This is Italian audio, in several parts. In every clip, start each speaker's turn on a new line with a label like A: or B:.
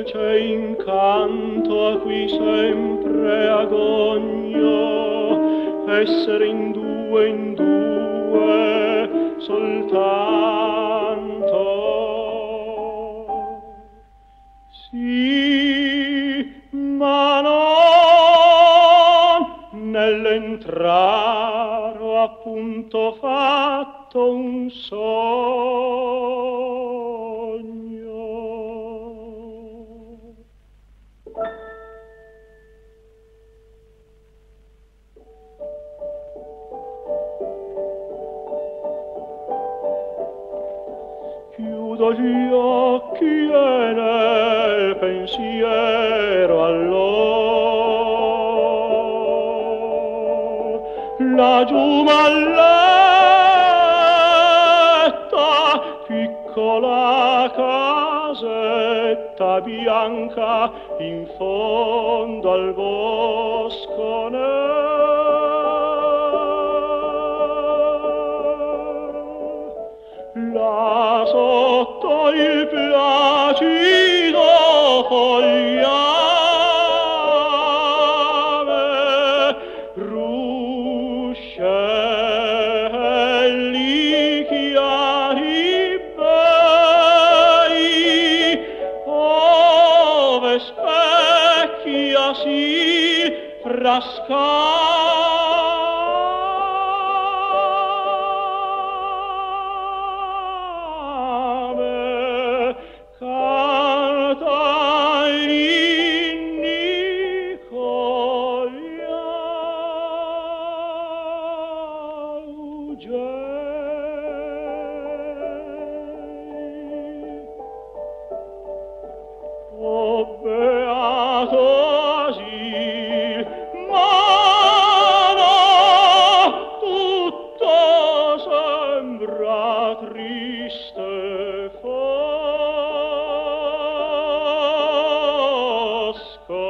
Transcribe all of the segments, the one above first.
A: C'è incanto a cui sempre agogno, essere in due soltanto. Sì, ma non nell'entrare ho appunto fatto un sogno. Chiudo gli occhi e nel pensiero allor laggiù m'alletta, piccola casetta bianca in fondo al bosco là sotto il placido fogliame ruscelli chiari bei, ove specchiasi frascame, canta inni con gli augei. O beato asil, ma no, tutto sembra triste fosco,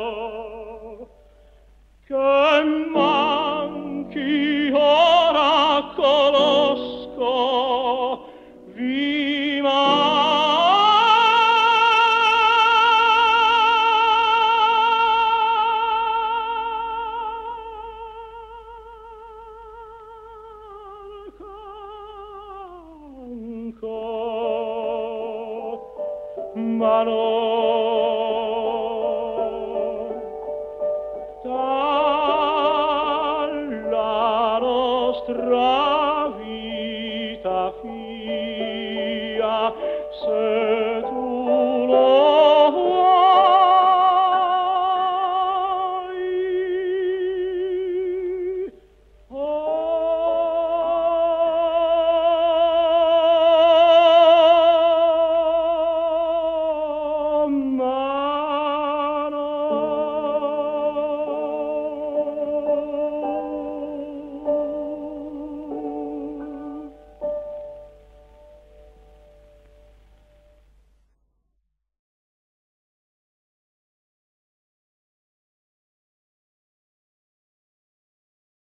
A: che manchi ora conosco, vi ma no, dalla nostra vita fia se